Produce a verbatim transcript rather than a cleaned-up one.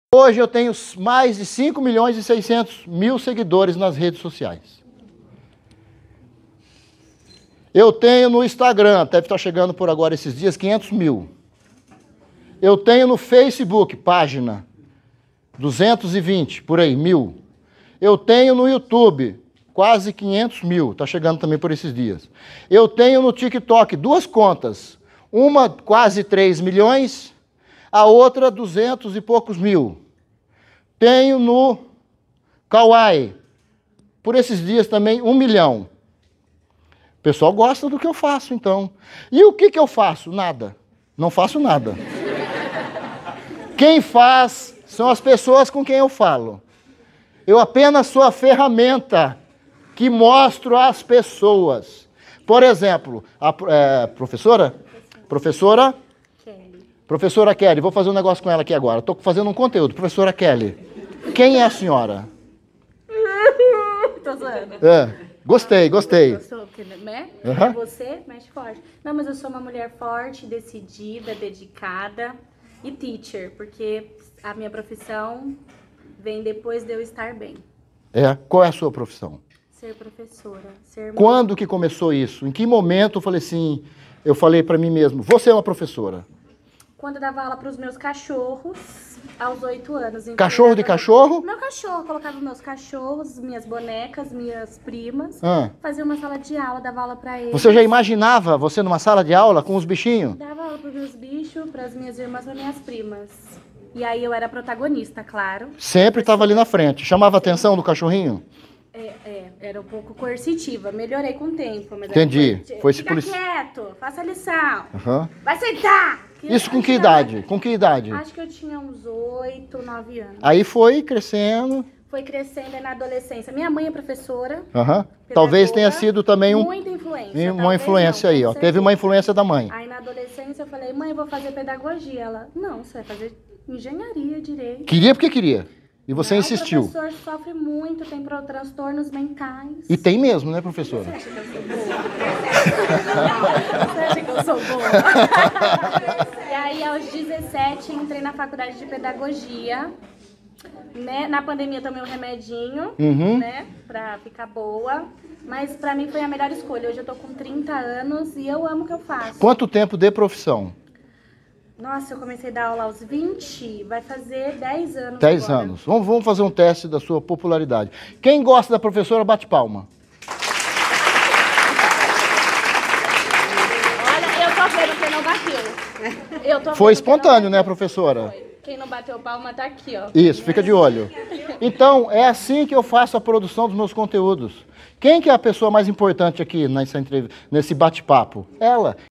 Hoje eu tenho mais de cinco milhões e seiscentos mil seguidores nas redes sociais. Eu tenho no Instagram, deve estar chegando por agora esses dias, quinhentos mil. Eu tenho no Facebook, página, duzentos e vinte, por aí, mil. Eu tenho no YouTube, quase quinhentos mil, está chegando também por esses dias. Eu tenho no TikTok duas contas, uma quase três milhões, a outra duzentos e poucos mil. Tenho no Kawaii, por esses dias também, um milhão. O pessoal gosta do que eu faço, então. E o que, que eu faço? Nada. Não faço nada. Quem faz são as pessoas com quem eu falo. Eu apenas sou a ferramenta que mostro às pessoas. Por exemplo, a é, professora? Professora? Kelly. Professora Kelly, vou fazer um negócio com ela aqui agora. Estou fazendo um conteúdo. Professora Kelly, quem é a senhora? Tô zoando. É. Gostei, gostei. Eu sou, né? Uhum. Você mexe forte. Não, mas eu sou uma mulher forte, decidida, dedicada e teacher, porque a minha profissão vem depois de eu estar bem. É. Qual é a sua profissão? Ser professora. Ser Quando que começou isso? Em que momento eu falei assim, eu falei para mim mesmo, você é uma professora? Quando eu dava aula para os meus cachorros, aos oito anos. Então Cachorro de cachorro? Meu cachorro. Colocava meus cachorros, minhas bonecas, minhas primas. Ah. Fazia uma sala de aula, dava aula para eles. Você já imaginava você numa sala de aula com os bichinhos? Dava aula para os meus bichos, para as minhas irmãs, para minhas primas. E aí eu era protagonista, claro. Sempre estava ali na frente. Chamava a atenção do cachorrinho? É, é, era um pouco coercitiva. Melhorei com o tempo. Mas Entendi. Era... Foi se Fica polici... quieto, faça a lição. Uhum. Vai sentar! Isso com que idade? Com que idade? Acho que eu tinha uns oito, nove anos. Aí foi crescendo. Foi crescendo aí na adolescência. Minha mãe é professora. Uhum. Talvez tenha sido também um, muita influência. uma influência não, aí, ó. Teve uma influência da mãe. Aí na adolescência eu falei, mãe, eu vou fazer pedagogia. Ela, não, você vai fazer engenharia, direito. Queria porque queria. E você não, insistiu. O professor sofre muito, tem transtornos mentais. E tem mesmo, né, professora? Você acha que eu sou boa? Você acha que eu sou boa? E aí, aos dezessete, entrei na faculdade de pedagogia. Né? Na pandemia tomei um remedinho, uhum. né? Pra ficar boa. Mas pra mim foi a melhor escolha. Hoje eu tô com trinta anos e eu amo o que eu faço. Quanto tempo de profissão? Nossa, eu comecei a dar aula aos vinte, vai fazer dez anos dez agora. anos. Vamos, vamos fazer um teste da sua popularidade. Quem gosta da professora, bate palma. Olha, eu tô vendo quem não bateu. Eu tô Foi vendo quem espontâneo, não né, professora? Foi. Quem não bateu palma tá aqui, ó. Isso, fica de olho. Então, é assim que eu faço a produção dos meus conteúdos. Quem que é a pessoa mais importante aqui nessa entrevista, nesse bate-papo? Ela.